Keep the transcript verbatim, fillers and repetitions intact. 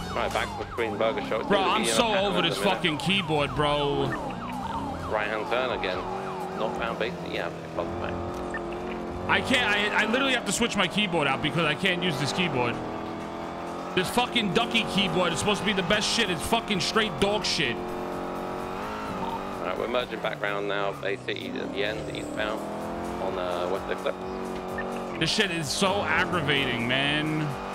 Right, back to the Green Burger Show. It's Bro, gonna I'm be in so a over minute. this fucking keyboard, bro. Right hand turn again. Northbound base. Yeah, plus back. I can't, I, I literally have to switch my keyboard out because I can't use this keyboard. This fucking ducky keyboard is supposed to be the best shit. It's fucking straight dog shit. Alright, we're merging back round now. Bay City at the end, eastbound on uh, West Clips. This shit is so aggravating, man.